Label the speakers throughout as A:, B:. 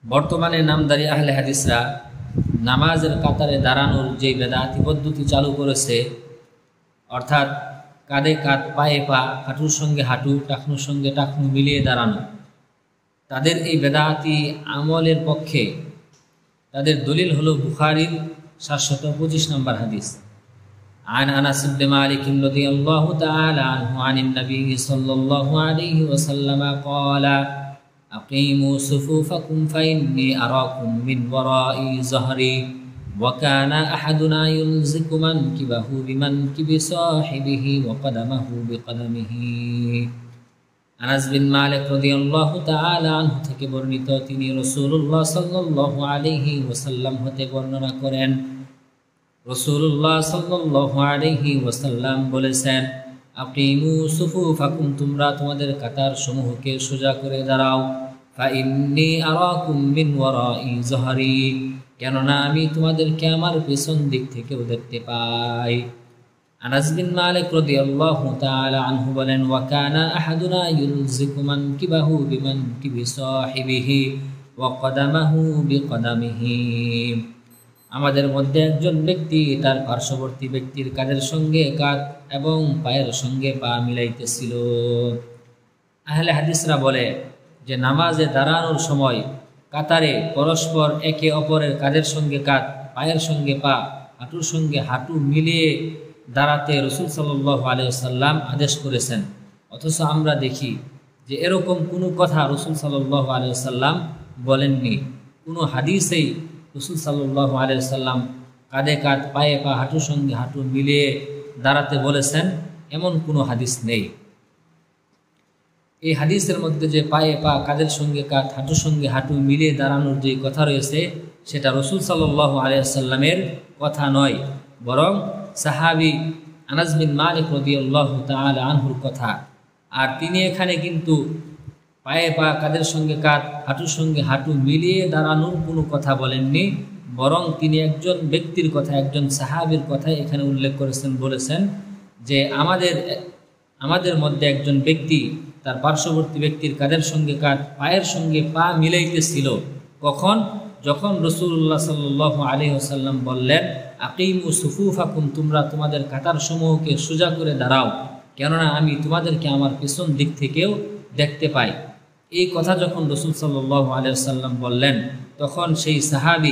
A: বর্তমানে নামদারি আহলে হাদিসরা নামাজের কাতারে দাঁড়ানোর যে বেদাতি পদ্ধতি চালু করেছে, অর্থাৎ কাঁধে কাঁধ পায়ে পা, হাঁটুর সঙ্গে হাঁটু, টাকনুর সঙ্গে টাকনু মিলিয়ে দাঁড়ানো, তাদের এই বেদাতি আমলের পক্ষে তাদের দলিল হলো বুখারীর 725 নম্বর হাদিস। عن أنس بن مالك رضي الله تعالى عنه عن النبي صلى الله عليه وسلم قال أقيموا صفوفكم فإني أراكم من وراء ظهري وكان أحدنا يلزق منكبه بمنكب صاحبه وقدمه بقدمه। আনাস বিন মালিক রাদিয়াল্লাহু তাআলা আনহু থেকে বর্ণিত, তিনি রাসূলুল্লাহ সাল্লাল্লাহু আলাইহি ওয়াসাল্লাম হতে বর্ণনা করেন, রাসূলুল্লাহ সাল্লাল্লাহু আলাইহি ওয়াসাল্লাম বলেছেন, আকিমু সুফুফাকুম, তোমরা তোমাদের কাতার সমূহকে সোজা করে দাঁড়াও, ফাইন্নী আরাকুম মিন ওয়ারাই যহরি, কেননা আমি তোমাদেরকে আমার পেছন দিক থেকেও দেখতে পাই। আনাস বিন মালিক রাদিয়াল্লাহু তাআলা আনহু বলেন, ওয়া কানা আহাদুনা ইউলজিকু মানকিবাহু বিমানকিবি সাহিবিহি ওয়া কদামাহু বিকদামিহি, আমাদের মধ্যে একজন ব্যক্তি তার পার্শ্ববর্তী ব্যক্তির কাঁধের সঙ্গে কাঁধ এবং পায়ের সঙ্গে পা মিলাইতেছিল। আহলে হাদিসরা বলে যে নামাজে দাঁড়ানোর সময় কাতারে পরস্পর একে অপরের কাঁধের সঙ্গে কাঁধ, পায়ের সঙ্গে পা, হাঁটুর সঙ্গে হাঁটু মিলিয়ে দাঁড়াতে রাসূল সাল্লাল্লাহু আলাইহি ওয়াসাল্লাম আদেশ করেছেন, অথচ আমরা দেখি যে এরকম কোনো কথা রাসূল সাল্লাল্লাহু আলাইহি ওয়াসাল্লাম বলেননি। কোনো হাদিসেই রাসূল সাল্লাল্লাহু আলাইহি ওয়াসাল্লাম কাঁধে কাঁধ, পায়ে পা, হাঁটুর সঙ্গে হাঁটু মিলিয়ে দাঁড়াতে বলেছেন এমন কোনো হাদিস নেই। এই হাদিসের মধ্যে যে পায়ে পা, কাঁধের সঙ্গে কাঁধ, হাঁটুর সঙ্গে হাঁটু মিলিয়ে দাঁড়ানোর যে কথা রয়েছে, সেটা রাসূল সাল্লাল্লাহু আলাইহি ওয়াসাল্লামের কথা নয়, বরং সাহাবী আনাস বিন মালিক রাদিয়াল্লাহু তাআলা আনহুর কথা। আর তিনি এখানে কিন্তু পায়ে পা, কাঁধের সঙ্গে কাঁধ, হাঁটুর সঙ্গে হাঁটু মিলিয়ে দাঁড়ানোর কোনো কথা বলেননি, বরং তিনি একজন ব্যক্তির কথা, একজন সাহাবীর কথা এখানে উল্লেখ করেছেন। বলেছেন যে আমাদের মধ্যে একজন ব্যক্তি তার পার্শ্ববর্তী ব্যক্তির কাঁধের সঙ্গে কাঁধ, পায়ের সঙ্গে পা মিলাইতেছিল। কখন? যখন রাসূলুল্লাহ সাল্লাল্লাহু আলাইহি ওয়াসাল্লাম বললেন, আকিমু সুফুফাকুম, তোমরা তোমাদের কাতার সমূহকে সোজা করে দাঁড়াও, কেননা আমি তোমাদেরকে আমার পেছন দিক থেকেও দেখতে পাই। এই কথা যখন রাসূল সাল্লাল্লাহু আলাইহি ওয়াসাল্লাম বললেন, তখন সেই সাহাবী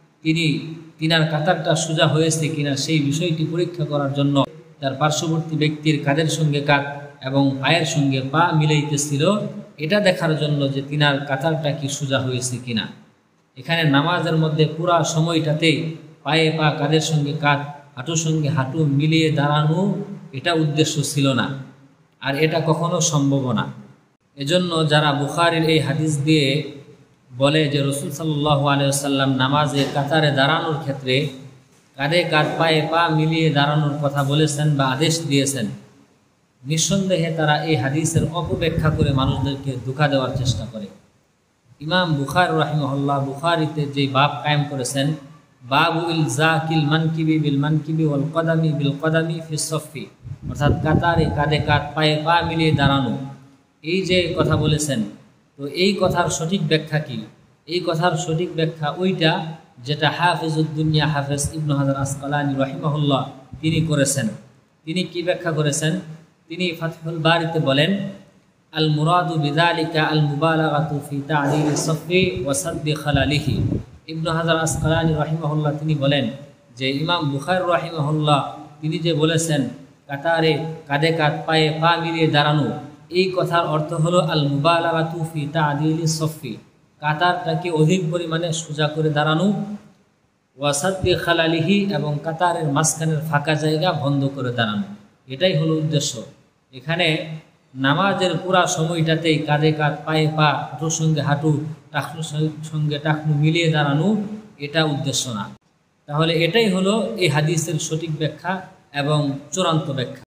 A: তিনার কাতারটা সোজা হয়েছে কিনা সেই বিষয়টি পরীক্ষা করার জন্য তার পার্শ্ববর্তী ব্যক্তির কাঁধের সঙ্গে কাঁধ এবং পায়ের সঙ্গে পা মিলাইতেছিল, এটা দেখার জন্য যে তিনার কাতারটা কি সোজা হয়েছে কিনা। এখানে নামাজের মধ্যে পুরা সময়টাতেই পায়ে পা, কাঁধের সঙ্গে কাঁধ, হাঁটুর সঙ্গে হাঁটু মিলিয়ে দাঁড়ানো এটা উদ্দেশ্য ছিল না, আর এটা কখনো সম্ভব না। এজন্য যারা বুখারীর এই হাদিস দিয়ে বলে যে রাসূল সাল্লাল্লাহু আলাইহি ওয়াসাল্লাম নামাজে কাতারে দাঁড়ানোর ক্ষেত্রে কাঁধে কাঁধ, পায়ে পা মিলিয়ে দাঁড়ানোর কথা বলেছেন বা আদেশ দিয়েছেন, নিঃসন্দেহে তারা এই হাদিসের অপব্যাখ্যা করে মানুষদেরকে ধোঁকা দেওয়ার চেষ্টা করে। ইমাম বুখারী রাহিমাহুল্লাহ বুখারীতে যে বাব কায়েম করেছেন, বাবু ইলজাকিল মানকিবি বিল মানকিবি ওয়াল কদামি বিল কদামি ফিস সফি, অর্থাৎ কাতারে কাঁধে কাঁধ, পায়ে পা মিলিয়ে দাঁড়ানো, এই যে কথা বলেছেন, তো এই কথার সঠিক ব্যাখ্যা কি? এই কথার সঠিক ব্যাখ্যা ওইটা যেটা হাফিজুদ্দুনিয়া হাফেজ ইবনে হাজার আসকালানী রাহিমাহুল্লাহ তিনি করেছেন। তিনি কি ব্যাখ্যা করেছেন? তিনি ফাতহুল বারিতে বলেন, আল মুরাদু বিযালিকা আল মুবালাগাতু ফি তা'দীল সফি ওয়া সাদ্দি খালালিহি। ইবনে হাজার আসকালানী রাহিমাহুল্লাহ তিনি বলেন যে ইমাম বুখারী রাহিমাহুল্লাহ তিনি যে বলেছেন কাতারে কাঁধে কাঁধ, পায়ে পা মিলিয়ে দাঁড়ানো, এই কথার অর্থ হলো আল মুবালাগাতু ফি তা'দীল সফি, কাতারটাকে অধিক পরিমাণে সোজা করে দাঁড়ানো, ওয়া সাদ্দি খালালিহি, এবং কাতারের মাঝখানের ফাঁকা জায়গা বন্ধ করে দাঁড়ানো, এটাই হলো উদ্দেশ্য। এখানে নামাজের পুরা সময়টাতেই কাঁধে কাঁধ, পায়ে পা, হাঁটুর সঙ্গে হাঁটু, টাকনুর সঙ্গে টাকনু মিলিয়ে দাঁড়ানো, এটা উদ্দেশ্য না। তাহলে এটাই হলো এই হাদিসের সঠিক ব্যাখ্যা এবং চূড়ান্ত ব্যাখ্যা।